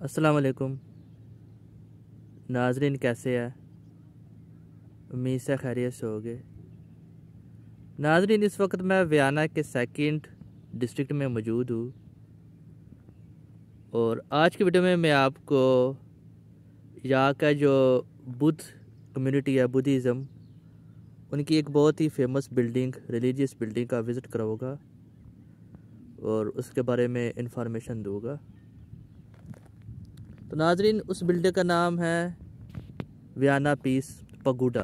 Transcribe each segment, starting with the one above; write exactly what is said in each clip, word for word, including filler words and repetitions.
अस्सलाम वालेकुम नाजरीन, कैसे हैं? उम्मीद से खैरियत से होगे। नाजरीन, इस वक्त मैं वियना के सेकंड डिस्ट्रिक्ट में मौजूद हूँ और आज की वीडियो में मैं आपको यहाँ का जो बुद्ध कम्युनिटी है, बुद्धिज़्म, उनकी एक बहुत ही फेमस बिल्डिंग, रिलीजियस बिल्डिंग का विज़िट कराऊँगा और उसके बारे में इंफॉर्मेशन दूँगा। तो नाजरीन, उस बिल्डिंग का नाम है वियना पीस पगोडा।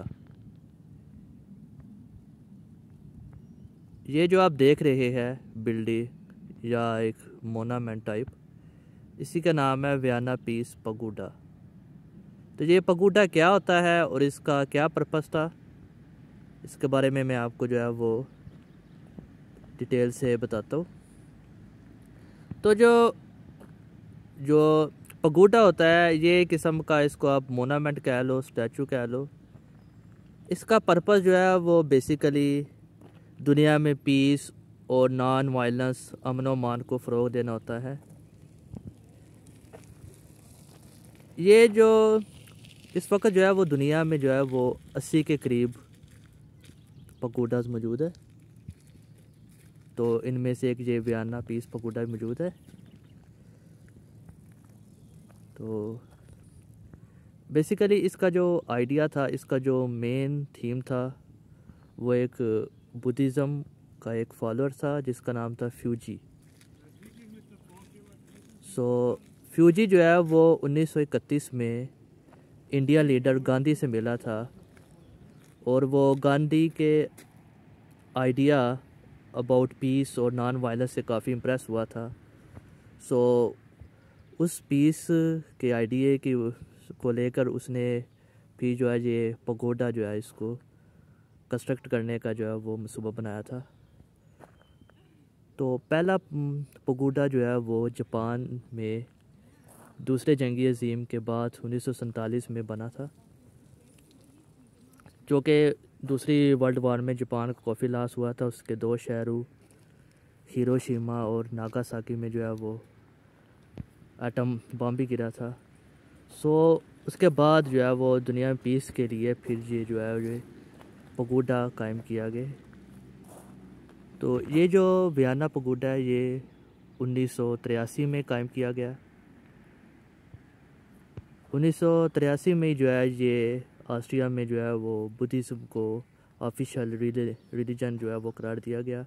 ये जो आप देख रहे हैं बिल्डिंग या एक मोनामेंट टाइप, इसी का नाम है वियना पीस पगोडा। तो ये पगोडा क्या होता है और इसका क्या पर्पस था, इसके बारे में मैं आपको जो है वो डिटेल से बताता हूँ। तो जो जो पगोडा होता है, ये किस्म का, इसको आप मोनामेंट कह लो, स्टैचू कह लो, इसका पर्पस जो है वो बेसिकली दुनिया में पीस और नॉन वायलेंस, अमन व अमान को फ़रोग देना होता है। ये जो इस वक्त जो है वो दुनिया में जो है वो अस्सी के करीब पगोडाज मौजूद है। तो इनमें से एक ये वियना पीस पगोडा मौजूद है। तो बेसिकली इसका जो आइडिया था, इसका जो मेन थीम था, वो एक बुद्धिज़्म का एक फॉलोअर था जिसका नाम था फ्यूजी। सो फ्यूजी जो है वो उन्नीस सौ इकतीस में इंडिया लीडर गांधी से मिला था और वो गांधी के आइडिया अबाउट पीस और नॉन वायलेंस से काफ़ी इम्प्रेस हुआ था। सो उस पीस के आइडिया की को लेकर उसने फिर जो है ये पगोडा जो है इसको कंस्ट्रक्ट करने का जो है वो मंसूबा बनाया था। तो पहला पगोडा जो है वो जापान में दूसरे जंगी अज़ीम के बाद उन्नीस सौ सैंतालीस में बना था, जो कि दूसरी वर्ल्ड वार में जापान को काफ़ी लॉस हुआ था। उसके दो शहरों हिरोशिमा और नागासाकी में जो है वो एटम बम भी गिरा था। सो उसके बाद जो है वो दुनिया में पीस के लिए फिर ये जो है ये पगोडा कायम किया गया। तो ये जो वियना पगोडा है ये उन्नीस सौ तिरासी में कायम किया गया। उन्नीस सौ तिरासी में जो है ये ऑस्ट्रिया में जो है वो बुद्धिज़्म को ऑफिशियल रिलीजन जो है वो करार दिया गया।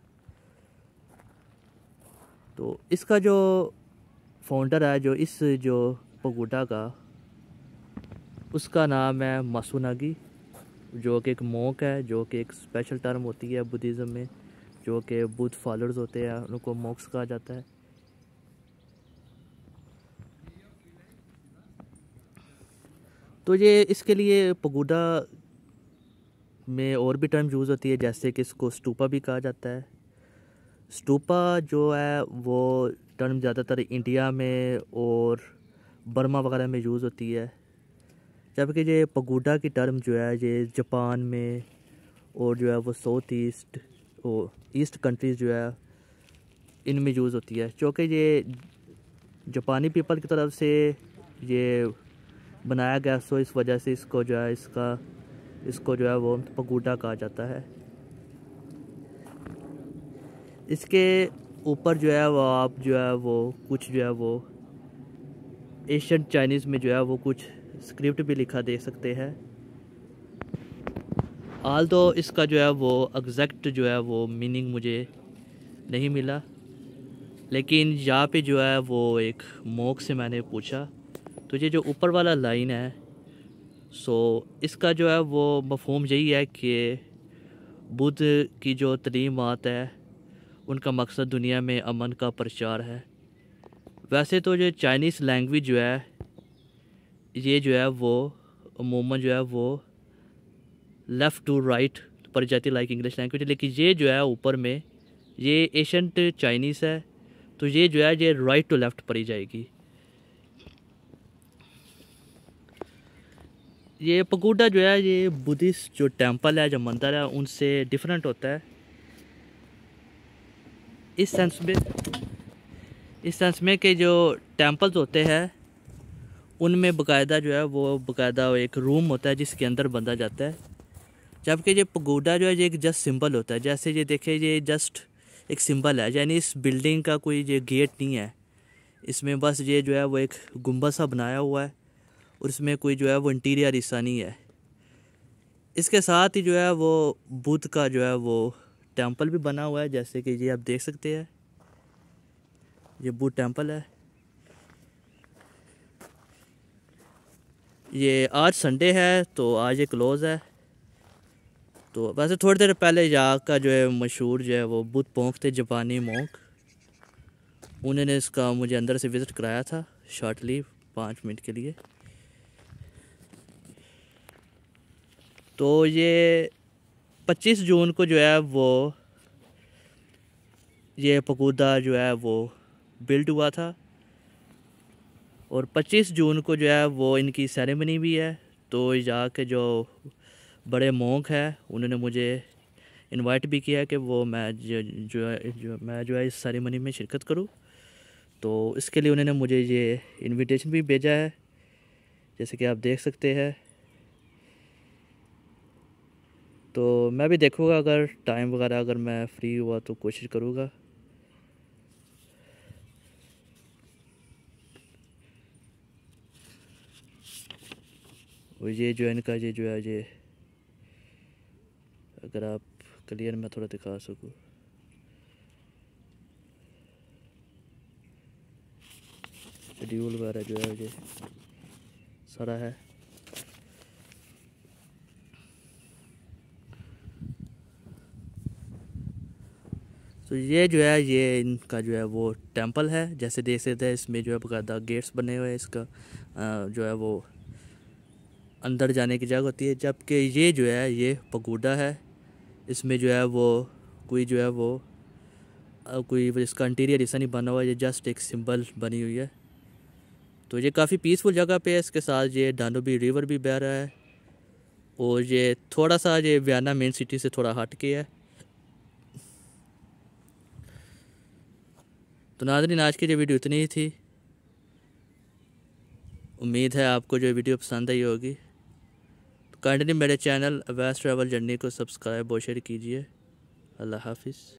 तो इसका जो फाउंडर है, जो इस जो पगोडा का, उसका नाम है मासुनागी, जो कि एक मोंक है, जो कि एक स्पेशल टर्म होती है बुद्धिज़्म में, जो कि बुद्ध फॉलोअर्स होते हैं उनको मोंक्स कहा जाता है। तो ये इसके लिए पगोडा में और भी टर्म यूज़ होती है, जैसे कि इसको स्टूपा भी कहा जाता है। स्टूपा जो है वो टर्म ज़्यादातर इंडिया में और बर्मा वगैरह में यूज़ होती है, जबकि ये पगोडा की टर्म जो है ये जापान में और जो है वो साउथ ईस्ट और ईस्ट कंट्रीज़ जो है इनमें यूज़ होती है, क्योंकि ये जापानी पीपल की तरफ से ये बनाया गया। सो इस वजह से इसको जो है इसका इसको जो है वो पगोडा कहा जाता है। इसके ऊपर जो है वो आप जो है वो कुछ जो है वो एशियन चाइनीज़ में जो है वो कुछ स्क्रिप्ट भी लिखा दे सकते हैं। आल तो इसका जो है वो एग्जैक्ट जो है वो मीनिंग मुझे नहीं मिला, लेकिन यहाँ पे जो है वो एक मोक से मैंने पूछा, तो ये जो ऊपर वाला लाइन है, सो इसका जो है वो मफ़हूम यही है कि बुद्ध की जो तलीमात है उनका मकसद दुनिया में अमन का प्रचार है। वैसे तो जो चाइनीज़ लैंग्वेज जो है ये जो है वो अमूमन जो है वो लेफ़्ट टू राइट पर जाती, लाइक इंग्लिश लैंग्वेज, लेकिन ये जो है ऊपर में ये एशियंट चाइनीज़ है, तो ये जो है ये राइट टू लेफ़्ट पर ही जाएगी। ये पगोडा जो है ये बुद्धिस्ट जो टेंपल है, जो मंदिर है, उनसे डिफरेंट होता है इस सेंस में इस सेंस में कि जो टेंपल्स होते हैं उनमें बाकायदा जो है वो बाकायदा एक रूम होता है जिसके अंदर बंदा जाता है। जबकि ये पगोडा जो है ये एक जस्ट सिंबल होता है। जैसे ये देखिए ये जस्ट एक सिंबल है, यानी इस बिल्डिंग का कोई ये गेट नहीं है। इसमें बस ये जो है वो एक गुंबद सा बनाया हुआ है और इसमें कोई जो है वो इंटीरियर हिस्सा नहीं है। इसके साथ ही जो है वो बुद्ध का जो है वो टेंपल भी बना हुआ है, जैसे कि ये आप देख सकते हैं, ये बुद्ध टेंपल है। ये आज संडे है तो आज ये क्लोज़ है। तो वैसे थोड़ी देर पहले यहाँ का जो है मशहूर जो है वो बुद्ध पोंक थे, जापानी मोंक, उन्होंने इसका मुझे अंदर से विज़िट कराया था शॉर्टली पाँच मिनट के लिए। तो ये पच्चीस जून को जो है वो ये पगोडा जो है वो बिल्ड हुआ था और पच्चीस जून को जो है वो इनकी सेरेमनी भी है। तो यहाँ के जो बड़े मोंक है उन्होंने मुझे इनवाइट भी किया कि वो मैं जो जो है जो मैं जो है इस सेरेमनी में शिरकत करूं। तो इसके लिए उन्होंने मुझे ये इनविटेशन भी भेजा है, जैसे कि आप देख सकते हैं। तो मैं भी देखूँगा, अगर टाइम वगैरह अगर मैं फ्री हुआ तो कोशिश करूँगा। और ये जो है इनका ये जो है ये अगर आप क्लियर मैं थोड़ा दिखा सकूँ, शेड्यूल वगैरह जो है ये सारा है। तो ये जो है ये इनका जो है वो टेंपल है, जैसे देख सकते हैं इसमें जो है बकायदा गेट्स बने हुए हैं। इसका जो है वो अंदर जाने की जगह होती है। जबकि ये जो है ये पगोडा है, इसमें जो है वो कोई जो है वो कोई इसका इंटीरियर हिस्सा नहीं बना हुआ, ये जस्ट एक सिंबल बनी हुई है। तो ये काफ़ी पीसफुल जगह पे है। इसके साथ ये दानोबी रिवर भी बह रहा है और ये थोड़ा सा ये वियना मेन सिटी से थोड़ा हट के है। तो नाज़रीन आज की जो वीडियो इतनी ही थी। उम्मीद है आपको जो वीडियो पसंद आई होगी। तो काइंडली मेरे चैनल अवैस ट्रैवल जर्नी को सब्सक्राइब और शेयर कीजिए। अल्लाह हाफिज़।